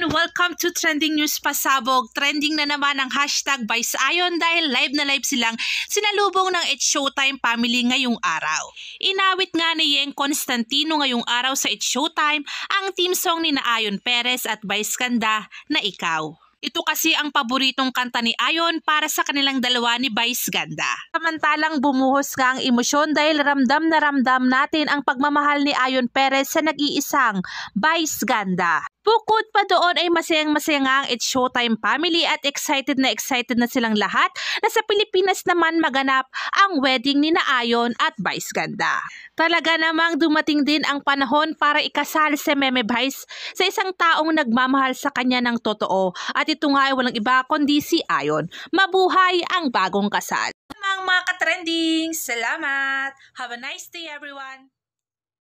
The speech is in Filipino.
everyone! Welcome to Trending News Pasabog. Trending na naman ang hashtag Vice Ayon dahil live na live silang sinalubong ng It's Showtime family ngayong araw. Inawit nga ni Yeng Constantino ngayong araw sa It's Showtime ang team song ni Ayon Perez at Vice Ganda na Ikaw. Ito kasi ang paboritong kanta ni Ayon para sa kanilang dalawa ni Vice Ganda. Samantalang bumuhos nga ang emosyon dahil ramdam na ramdam natin ang pagmamahal ni Ayon Perez sa nag-iisang Vice Ganda. Bukod pa doon ay masayang-masaya nga ang It's Showtime family at excited na silang lahat na sa Pilipinas naman maganap ang wedding ni Ayon at Vice Ganda. Talaga namang dumating din ang panahon para ikasal si Meme Vice sa isang taong nagmamahal sa kanya ng totoo at ito nga ay walang iba kundi si Ayon. Mabuhay ang bagong kasal. Mga ka-trending, salamat! Have a nice day everyone!